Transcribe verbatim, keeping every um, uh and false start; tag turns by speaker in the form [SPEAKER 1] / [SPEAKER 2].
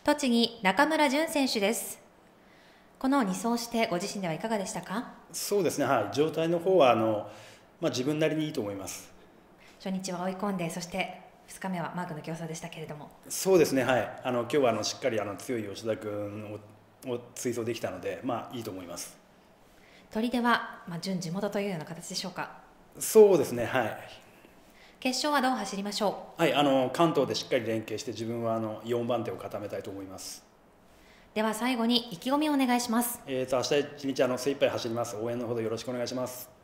[SPEAKER 1] 栃木中村潤選手です。このに走してご自身ではいかがでしたか？
[SPEAKER 2] そうですね、はい、状態の方はあの、まあ、自分なりにいいと思います。
[SPEAKER 1] 初日は追い込んで、そしてふつかめはマークの競争でしたけれども。
[SPEAKER 2] そうですね、はい、あの今日はあのしっかりあの強い吉田君をを追走できたので、まあ、いいと思います。
[SPEAKER 1] 取手は、まあ、準地元というような形でしょうか？
[SPEAKER 2] そうですね、はい、
[SPEAKER 1] 決勝はどう走りましょ
[SPEAKER 2] はい、あの関東でしっかり連携して自分はあのよんばん手を固めたいと思います。
[SPEAKER 1] う？では最後に意気込みをお願いします。
[SPEAKER 2] えーと明日一日あの精一杯走ります。応援のほどよろしくお願いします。